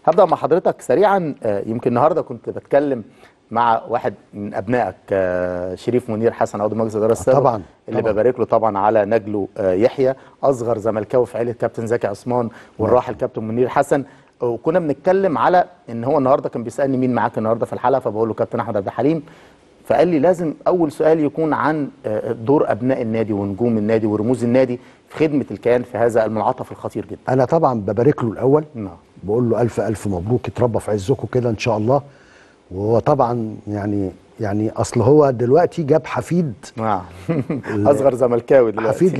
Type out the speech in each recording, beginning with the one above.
هبدأ مع حضرتك سريعا. يمكن النهارده كنت بتكلم مع واحد من ابنائك، شريف منير حسن، عضو مجلس الاداره السابق، طبعا اللي ببارك له طبعا على نجله يحيى، اصغر زملكاوي في عيله كابتن زكي عثمان والراحل كابتن منير حسن. وكنا بنتكلم على ان هو النهارده كان بيسالني مين معاك النهارده في الحلقه، فبقول له كابتن احمد عبد الحليم. فقال لي لازم اول سؤال يكون عن دور ابناء النادي ونجوم النادي ورموز النادي في خدمه الكيان في هذا المنعطف الخطير جدا. انا طبعا ببارك له الاول، نعم، بقول له الف الف مبروك، يتربى في عزكم كده ان شاء الله. وهو طبعا يعني اصل هو دلوقتي جاب حفيد. نعم. اصغر زملكاوي دلوقتي، حفيد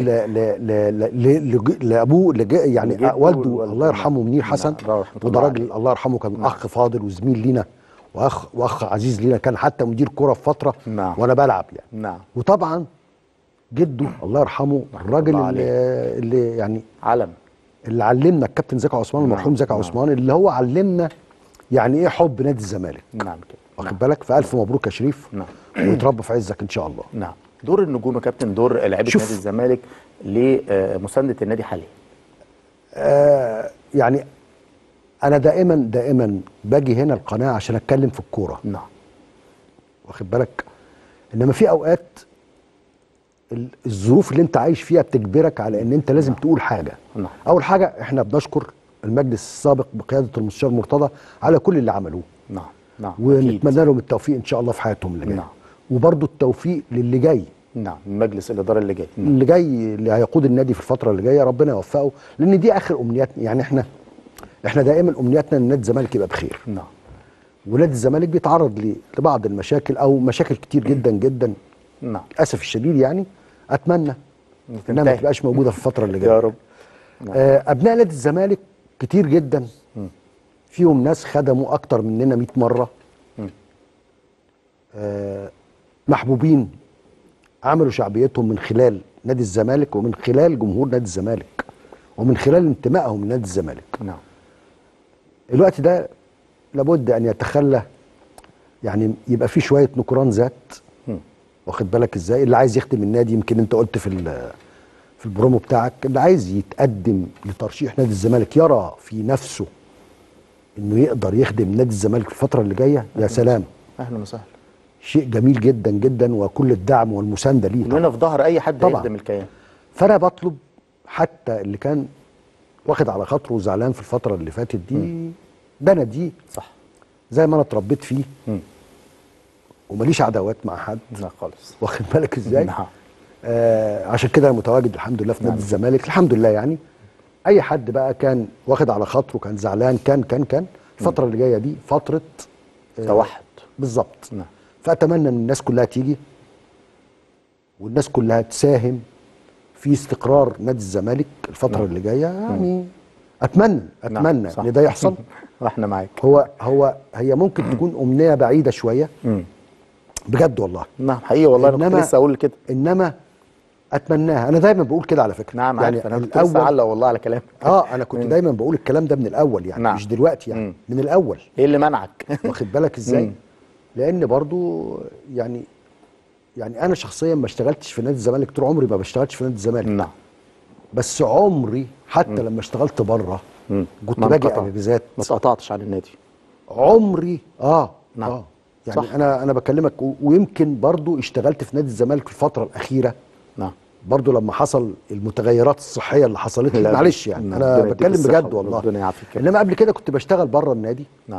لابوه يعني والده الله يرحمه منير حسن. وده راجل الله يرحمه كان اخ فاضل وزميل لينا واخ عزيز لينا، كان حتى مدير كرة في فتره وانا بلعب يعني. نعم. وطبعا جده الله يرحمه الراجل اللي يعني علم، اللي علمنا الكابتن زكي عثمان، المرحوم زكي عثمان، اللي هو علمنا يعني ايه حب نادي الزمالك. نعم كده، واخد بالك؟ فالف مبروك يا شريف. نعم. ويتربى في عزك ان شاء الله. نعم. دور النجوم يا كابتن، دور لعيبه نادي الزمالك لمسانده النادي حاليا. يعني انا دائما باجي هنا القناه عشان اتكلم في الكوره. نعم. واخد بالك؟ انما في اوقات الظروف اللي انت عايش فيها بتجبرك على ان انت لازم تقول حاجه. نعم. اول حاجه احنا بنشكر المجلس السابق بقياده المستشار مرتضى على كل اللي عملوه. نعم. نعم. ونتمنى لهم التوفيق ان شاء الله في حياتهم اللي جايه. نعم. وبرضه التوفيق للي جاي. نعم، مجلس الاداره اللي جاي. نعم. اللي جاي اللي هيقود النادي في الفتره اللي جايه ربنا يوفقه، لان دي اخر امنياتنا. يعني احنا دائما امنياتنا ان نادي الزمالك يبقى بخير. نعم. ونادي الزمالك بيتعرض لبعض المشاكل او مشاكل كتير جدا جدا. نعم. للاسف الشديد يعني. اتمنى انها ما تبقاش موجوده في الفتره اللي جايه يا رب. نعم. ابناء نادي الزمالك كتير جدا، فيهم ناس خدموا اكتر مننا 100 مره. محبوبين، عملوا شعبيتهم من خلال نادي الزمالك ومن خلال جمهور نادي الزمالك ومن خلال انتمائهم لنادي الزمالك. نعم. الوقت ده لابد ان يتخلى، يعني يبقى فيه شويه نكران ذات. واخد بالك ازاي؟ اللي عايز يخدم النادي، يمكن انت قلت في البرومو بتاعك، اللي عايز يتقدم لترشيح نادي الزمالك يرى في نفسه انه يقدر يخدم نادي الزمالك في الفتره اللي جايه، يا سلام، اهلا وسهلا، شيء جميل جدا جدا، وكل الدعم والمسانده ليه. كلنا في ظهر اي حد يخدم الكيان. فانا بطلب حتى اللي كان واخد على خاطره وزعلان في الفتره اللي فاتت دي، ده انا دي صح زي ما انا اتربيت فيه وماليش عداوات مع حد. لا خالص. واخد بالك ازاي؟ نعم. عشان كده انا متواجد الحمد لله في نادي الزمالك الحمد لله. يعني اي حد بقى كان واخد على خاطره، كان زعلان، كان الفتره اللي جايه دي فتره توحد. بالظبط. نعم. فاتمنى ان الناس كلها تيجي والناس كلها تساهم في استقرار نادي الزمالك الفتره اللي جايه. يعني اتمنى ان ده يحصل. واحنا معاك. هي ممكن تكون امنيه بعيده شويه. بجد والله. نعم حقيقي والله، انا كنت لسه اقول كده. انما اتمناها، انا دايما بقول كده على فكره. نعم يعني عارف، انا كنت لسه اعلق والله على كلامك. انا كنت دايما بقول الكلام ده من الاول يعني. نعم. مش دلوقتي يعني. من الاول. ايه اللي منعك؟ واخد بالك ازاي؟ لان برضو يعني انا شخصيا ما اشتغلتش في نادي الزمالك طول عمري، ما بشتغلش في نادي الزمالك. نعم. بس عمري حتى لما اشتغلت بره كنت باجي اجازات، ما اتقطعتش عن النادي عمري. نعم. يعني صح. انا بكلمك، ويمكن برضو اشتغلت في نادي الزمالك في الفتره الاخيره. نعم. برضو لما حصل المتغيرات الصحيه اللي حصلت لي، معلش يعني انا بتكلم بجد والله. ربنا يعافيك. انما قبل كده كنت بشتغل بره النادي. نعم.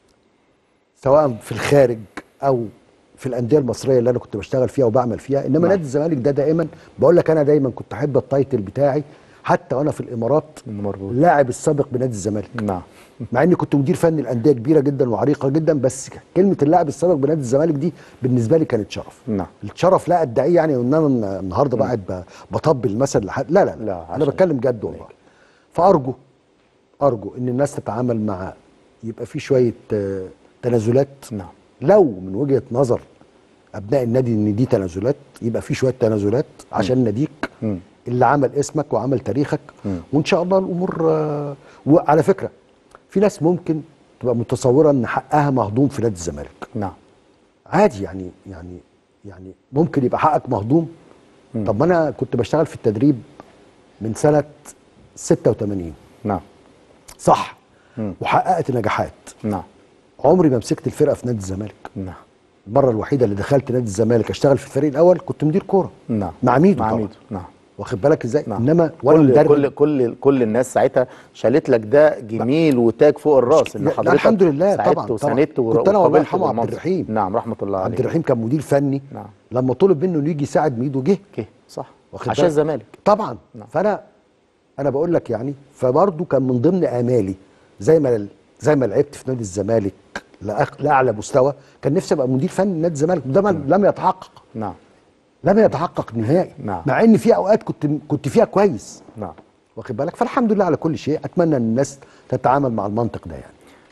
سواء في الخارج او في الانديه المصريه اللي انا كنت بشتغل فيها وبعمل فيها. انما نادي الزمالك ده دائما بقول لك، انا دايما كنت احب التايتل بتاعي حتى وانا في الامارات، اللاعب السابق بنادي الزمالك. نعم. مع اني كنت مدير فني لانديه كبيره جدا وعريقه جدا، بس كلمه اللاعب السابق بنادي الزمالك دي بالنسبه لي كانت شرف. نعم. الشرف لا ادعيه يعني ان انا النهارده قاعد بطبل مثل لحد، لا انا بتكلم جد والله. فارجو ان الناس تتعامل مع، يبقى في شويه تنازلات. نعم. لو من وجهه نظر ابناء النادي ان دي تنازلات، يبقى في شويه تنازلات عشان ناديك اللي عمل اسمك وعمل تاريخك. وان شاء الله الامور. وعلى فكره في ناس ممكن تبقى متصوره ان حقها مهضوم في نادي الزمالك. نعم. عادي يعني ممكن يبقى حقك مهضوم. طب ما انا كنت بشتغل في التدريب من سنه 86. نعم. صح. وحققت نجاحات. نعم. عمري ما مسكت الفرقه في نادي الزمالك. نعم. المره الوحيده اللي دخلت نادي الزمالك اشتغل في الفريق الاول كنت مدير كوره. نعم. مع ميدو مع طبعا. ميدو. نعم. واخد بالك ازاي؟ نعم. انما ولا مدرب. كل الناس ساعتها شالت لك ده جميل وتاج فوق الراس ان لا حضرتك الحمد لله ساعدت طبعا وساندت كنت انا والله وقابلت يرحمه عبد بالمنصب. الرحيم. نعم رحمه الله عليه. عبد الرحيم كان مدير فني. نعم. لما طلب منه انه يجي يساعد ميدو جه. اوكي صح. واخد عشان بالك؟ الزمالك. طبعا. نعم. فانا بقول لك يعني فبرضه كان من ضمن امالي زي ما لعبت في نادي الزمالك لاعلى مستوى، كان نفسي ابقى مدير فني نادي الزمالك. ده لم يتحقق. نعم. لم يتحقق نهائي. نعم. مع ان في اوقات كنت فيها كويس. نعم. واخد بالك؟ فالحمد لله على كل شيء. اتمنى ان الناس تتعامل مع المنطق ده يعني.